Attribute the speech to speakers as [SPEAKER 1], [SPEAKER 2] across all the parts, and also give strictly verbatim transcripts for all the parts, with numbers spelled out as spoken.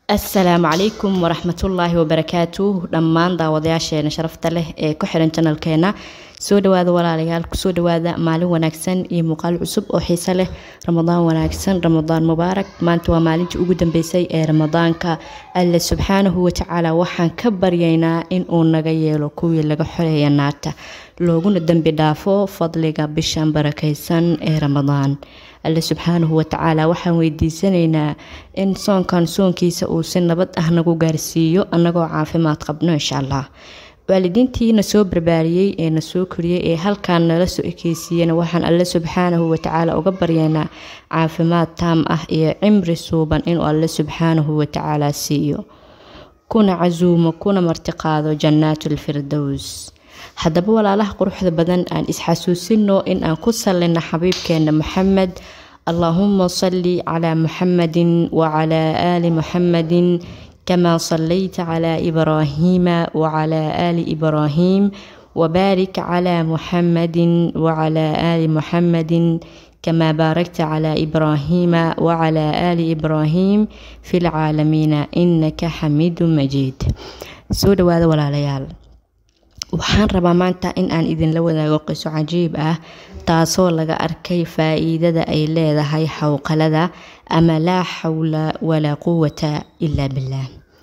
[SPEAKER 1] السلام عليكم ورحمة الله وبركاته. دمان داودياشينا شرفت له ee ku xiran channelkeena soo dhawaada walaalayaal ku soo dhawaada maalin wanaagsan iyo muuqaal cusub oo xiiso leh. Ramadaan wanaagsan, Ramadaan mubaarak. maanta waa maalintii ugu dambeysay ee Ramadaanka. Alle subhanahu wa ta'ala waxaan ka baryaynaa in uu naga yeelo kuwii laga xoreeyo naarta looguna dambi dhaafo fadliga bishan barakaysan ee Ramadaan. Alle subhanahu wa ta'ala waxaan weydiisanaynaa in soonkan soonkiisa uu si nabad ah nagu gaarsiiyo anagoo caafimaad qabno insha Allah. waalidiintiina soo barbaariyay ee na soo koriyay ee halkaan nala soo ekeysiyeen waxaan Alle subhanahu wa ta'ala uga baryaynaa caafimaad taam ah iyo cimri suuban in Alle subhanahu wa ta'ala siiyo kuna cazuumo kuna martiqaado jannatul firdaws. haddaba walaalaha quruxda badan aan isxasuusino in aan ku salina xabiibkeena Muhammad. اللهم صل على محمد وعلى آل محمد كما صليت على إبراهيم وعلى آل إبراهيم وبارك على محمد وعلى آل محمد كما باركت على إبراهيم وعلى آل إبراهيم في العالمين إنك حميد مجيد. سود وهذا ولا ليال waxaan rabaa maanta in aan idin la wadaago qiso cajiib ah taasoo laga arkay faa'iidada ay leedahay hawqalada ama la hawla wala quwwata illa billah.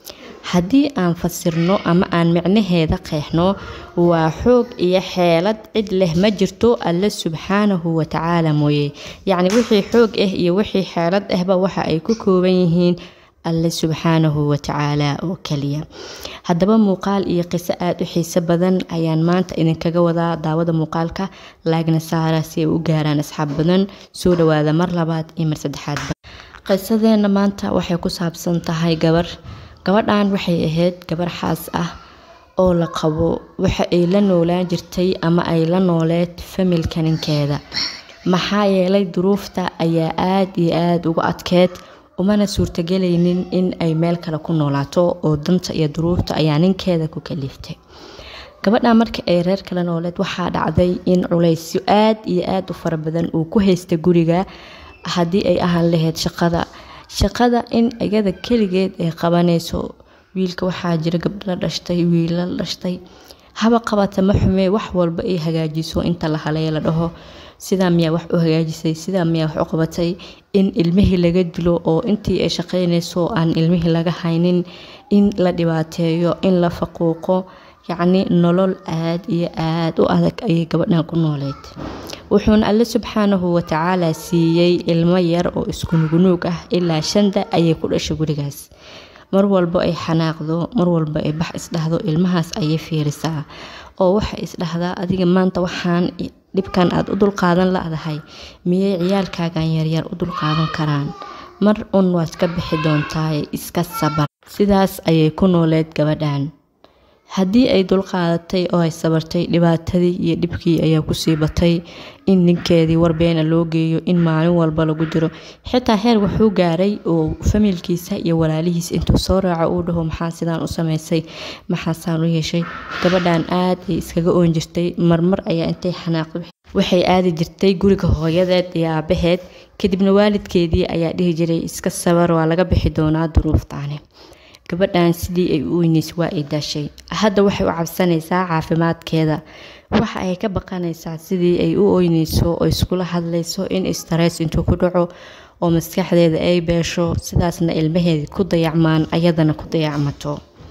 [SPEAKER 1] haddii aan fasirno ama aan micnaheeda qeexno waa xoog iyo xeelad cid leh ma jirto Alle subhanahu wa ta'ala mooyee. yacni wixii xoog ah iyo wixii xeelad ahba waxa ay ku kooban yihiin Alle subhanahu wa ta'ala oo kaliya. haddaba muuqaal iyo qiso aad u xiiso badan ayaan maanta idinkaga wadaa daawada muuqaalka laagna saara si ay u gaaraan asxaab badan. soo dhawaada mar labaad iyo mar saddexaad. qisadeena maanta waxay ku saabsan tahay gabar gabadhan waxay ahayd gabar xaas ah oo la qabo waxa ay la noolaan jirtay ama ay la nooleed familka ninkeeda. maxaa yeelay duruufta ayaa aad iyo aad uga adkeed umana suurtagelaynin in ay meel kale ku noolaato oo danta iyo duruufta ayaa ninkeeda ku kaliftay. gabadha markii ay reer kale nooleed waxaa dhacday in culaysyo aad iyo aad u fara badan uu ku haystay guriga. haddii ay ahaan lahayd shaqada shaqada in iyada kaligeed ay qabanayso. wiilka waxaa jira gabdho la dhashtay wiilal la dhashtay haba qabata ma xume wax walba ay hagaajiso inta la halay la dhaho sida miya wax u hagaajisay sida miya wax u qabatay in ilmihii laga dilo oo intii ay shaqeynayso aan ilmihii laga haynin in la dhibaateeyo in la faquuqo. yacni nolol aad iyo aad u adag ayay gabadhan ku nooleed. wuxuuna Alle subhanahu wa ta'ala siiyay ilmo yar oo isku nugunuug ah ilaa shanda ayay ku dhashay gurigaas. mar walba ay xanaaqdo mar walba ay bax isdhahdo ilmahaas ayay fiirisaa oo waxa isdhahdaa adiga maanta waxaan dhibkan aad u dul qaadan laadahay miyay ciyaalkaagan yaryar u dul qaadan karaan mar un waad ka bixi doontaa iska sabar. sidaas ayay ku nooleed gabadhan. haddii ay dul qaadatay oo ay sabartay dhibaatadii iyo dhibkii ayaa ku sii batay in ninkeedii warbeena loo geeyo in maalin walba lagu diro. xitaa heer wuxuu gaaray oo familkiisa iyo walaalihiis intuu soo raaco uu dhaho maxaa sidaan u samaysay maxaa saan u yeeshay. gabadhan aad ay iskaga oon jirtay marmar ayaa intay xanaaqdo waxay aadi jirtay guriga hooyadeed iyo aabaheed kadibna waalidkeedii ayaa dhihi jiray iska sabar waa laga bixi doonaa duruuftaani. gabadhan sidii ay u weynays waa ay daashay. hadda waxay u cabsanaysaa caafimaadkeeda. waxa ay ka baqanaysaa sidii ay u oynayso oo iskula hadlayso in stress intuu ku dhaco oo maskaxdeeda ay beesho sidaasna ilmaheeda ku dayacmaan ayadana ku dayacmato.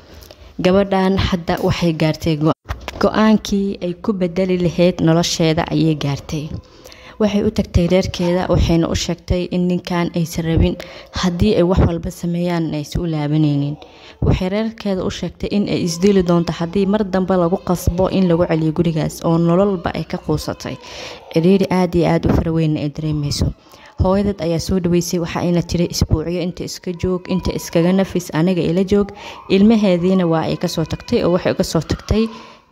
[SPEAKER 1] gabadhan hadda waxay gaartay go'aankii ay ku bedeli lahayd nolosheeda ayay gaartay. waxay u tagtay reerkeeda waxayna u sheegtay in ninkan aysan rabin haddii ay wax walba sameeyaan aysan u laabanaynin. waxay reerkeeda u sheegtay in ay isdili doonto haddii mar dambe lagu qasbo in lagu celiyo gurigaas oo nololba ay ka quusatay. ciriiri aad iyo aad u faraweyn ay dareemayso. hooyadeed ayaa soo dhaweysay waxa ayna tiri isbuuciyo inta iska joog inta iskaga nafis aniga ila joog. ilmaheediina waa ay ka soo tagtay oo waxay uga soo tagtay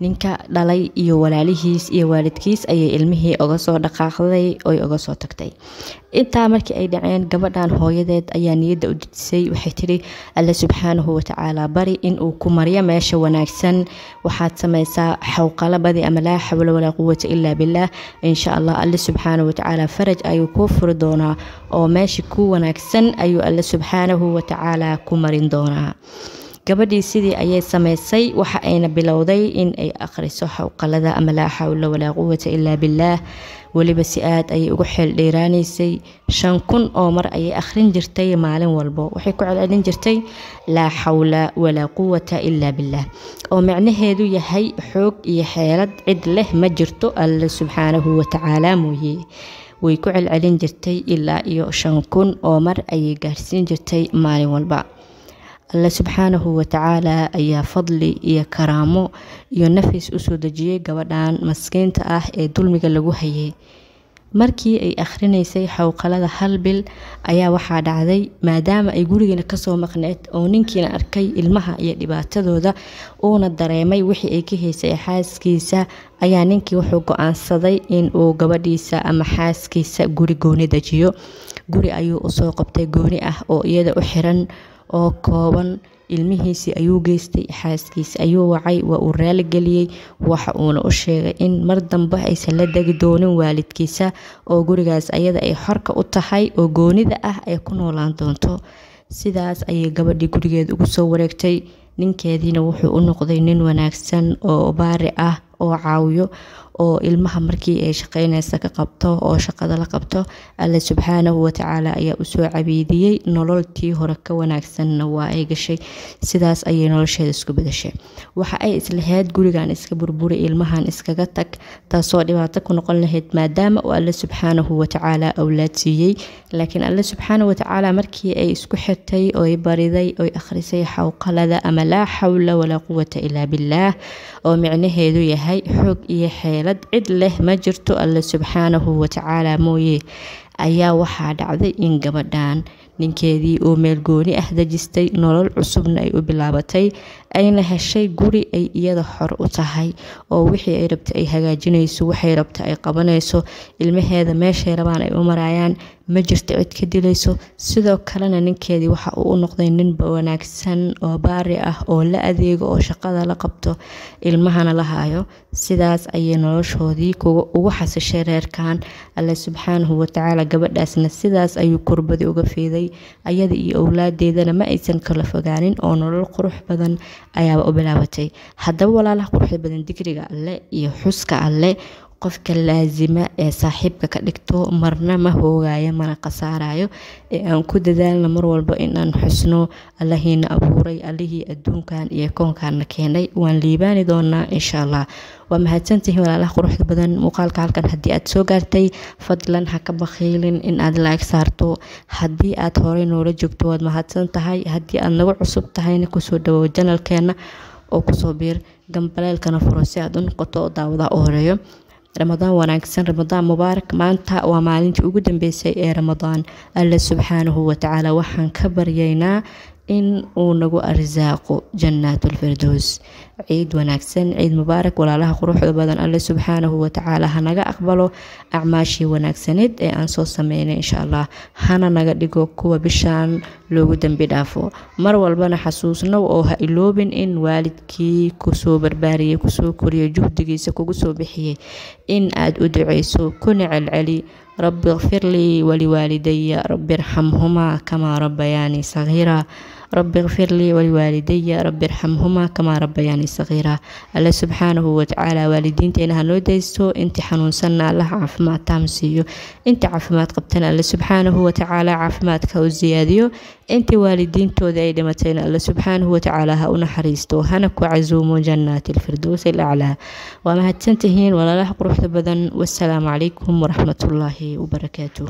[SPEAKER 1] ninka dhalay iyo walaalihiis iyo waalidkiis ayay ilmihii uga soo dhaqaaqday oo uga soo tagtay. intaa markii ay dhaceen gabadhan hooyadeed ayaa niyada u dejisay, waxay tiri Alle subxaanahu wa ta'ala bari in uu ku mariyo meesha wanaagsan, waxaad samaysaa xawqalabadi ama laa xawla walaa quwwata illa billah, insha Allah Alle subxaanahu wa ta'ala faraj ayuu ku furi doonaa oo meesha ku wanaagsan ayuu Alle subxaanahu wa ta'ala ku marin doonaa. gabadhii sidii ayay samaysay, waxa ayna bilowday in ay akhriso xawqalada ama laa xawla walaa quwwata illa billah. waliba si aad ay ugu xeel dheeraanaysay shan kun oo mar ayay akhrin jirtay maalin walbo, waxay ku celcelin jirtay laa xawla walaa quwwata illa billah, oo macnaheedu yahay xoog iyo xeelad cid leh ma jirto Alle subxaanahu wa ta'ala mooyee. way ku celcelin jirtay ilaa iyo shan kun oo mar ayay gaarsiin jirtay maalin walba. Alle subxaanahu wa ta'ala ayaa fadli iyo karaamo iyo nafis u soo dejiyay gabadhan maskiinta ah ee dulmiga lagu hayay. markii ay akhrinaysay xawqalada hal bil ayaa waxaa dhacday, maadaama ay gurigeena kasoo maqneed oo ninkiina arkay ilmaha iyo dhibaatadooda uuna dareemay wixii ay ka haysay xaaskiisa, ayaa ninkii wuxuu go'aansaday in uu gabadhiisa ama xaaskiisa guri gooni dejiyo. guri ayuu usoo qabtay gooni ah oo iyada u xiran oo kooban. ilmihiisii ayuu geystay, xaaskiisa ayuu wacay, waa uu raali geliyay, waxa uuna u sheegay in mar dambe aysan la degi doonin waalidkiisa oo gurigaas ayada ay xorka u tahay oo goonida ah ay ku noolaan doonto. sidaas ayay gabadhii gurigeeda ugu soo wareegtay. ninkeediina wuxuu u noqday nin wanaagsan oo baari ah oo caawiyo oo ilmaha markii ay shaqeynaysa ka qabto oo shaqada la qabto. Alle subxaanahu wa ta'ala ayaa u soo cabiidiyay, nololtii hore ka wanaagsanna waa ay gashay. sidaas ayay nolosheeda isku bedeshay. waxa ay islahayd gurigan iska burburi, ilmahan iskaga tag, taasoo dhibaato ku noqon lahayd maadaama uu Alle subxaanahu wa ta'ala awlaad siiyay. laakiin Alle subxaanahu wa ta'ala markii ay isku xirtay oo ay bariday oo ay akhrisay xawqalada ama laa xawla walaa quwwata illa billah, oo micnaheedu yahay xoog iyo xeelad cid leh ma jirto Alle subxaanahu wa ta'ala mooyee, ayaa waxaa dhacday in gabadhan ninkeedii oo meel gooni ah dejistay, nolol cusubna ay u bilaabatay, ayna heshay guri ay iyada xor u tahay oo wixii ay rabtay ay hagaajinayso, waxay rabtay ay qabanayso, ilmaheeda meeshay rabaan ay u marayaan, ma jirto cid ka dilayso. sidoo kalena ninkeedii waxa uu u noqday nin wanaagsan oo baari ah oo la adeego oo shaqada la qabto, ilmahana la hayo. sidaas ayay noloshoodii ugu xasishay reerkan. Alle subxaanahu wa ta'ala gabadhaasna sidaas ayuu kurbadi uga fiiday, ayada iyo awlaadeedana ma aysan kala fogaanin oo nolol qurux badan ayaaba u bilaabatay. haddaba walaalaha quruxda badan, dikriga Alle iyo xuska Alle qofka laazima ee saaxiibka ka dhigto marna ma hoogayo mana qasaarayo. ee aan ku dadaalno mar walba in aan xusno Allahiina abuuray, Allihii adduunkan iyo koonkan keenay, waan liibaani doonaa insha Allah. waa mahadsantihiin walaalaha quruxda badan. muuqaalka halkan haddii aad soo gaartay, fadlan ha ka bakhiilin in aad like saarto. haddii aad horey noola joogto waad mahadsan tahay, haddii aad nagu cusub tahayna kusoo dhawow channelkeena oo kusoo biir, gambaleelkana furo si aad u noqoto daawada u horeeyo. ramadaan wanaagsan, ramadaan mubaarak. maanta waa maalintii ugu dambeysay ee ramadaan. Alle subxaanahu wa ta'ala waxaan ka baryaynaa in uu nagu arsaaqo jannatul firdaws. ciid wanaagsan, ciid mubaarak walaalaha quruxda badan. Alle subxaanahu wa ta'ala hanaga aqbalo acmaashii wanaagsaneed ee aan soo sameynay insha Allah, hana naga dhigo kuwa bishaan loogu dambi dhaafo. mar walbana xasuusnow oo ha iloobin in waalidkii kusoo barbaariyay, kusoo koriyay, juhdigiisa kugu soo bixiyay in aad u duceyso, kuna celceli rabbi ighfir lii waliwaalidayya rabbi irhamhuma kama rabbayani saghira. رب اغفر لي ولوالدي رب ارحمهما كما ربياني صغيرا. الله سبحانه وتعالى والدين تينا هنو ديستو انت حنون سنة الله عافمات تامسيو، انت عافمات قبتنا الله سبحانه وتعالى عافمات كو زياديو، انت والدين تو ذي دمتين الله سبحانه وتعالى هاونا حريستو هنكو عزوم جنات الفردوس الأعلى. وما هتنتهين ولا لحق روح بدن. والسلام عليكم ورحمة الله وبركاته.